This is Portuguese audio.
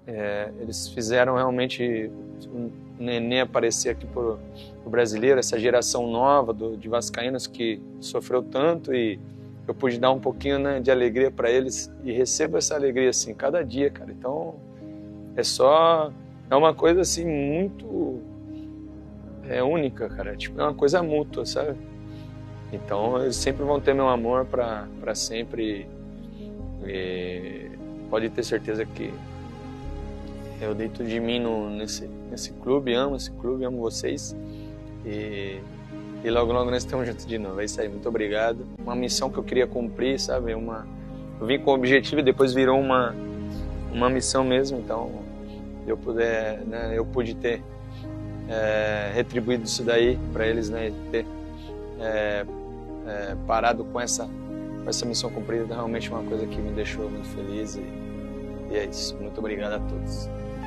Eles fizeram realmente o Nenê aparecer aqui pro brasileiro, essa geração nova de vascaínos que sofreu tanto, e eu pude dar um pouquinho, né, de alegria para eles, e recebo essa alegria assim cada dia, cara. Então é uma coisa assim muito única, cara. Tipo, é uma coisa mútua, sabe? Então eles sempre vão ter meu amor para sempre. E pode ter certeza que eu dei tudo de mim nesse clube, amo esse clube, amo vocês. E logo, logo nós estamos juntos de novo. É isso aí, muito obrigado. Uma missão que eu queria cumprir, sabe? Eu vim com o objetivo e depois virou uma missão mesmo. Então, eu pude ter retribuído isso daí para eles, né? Ter parado com essa missão cumprida. Realmente uma coisa que me deixou muito feliz. E é isso. Muito obrigado a todos.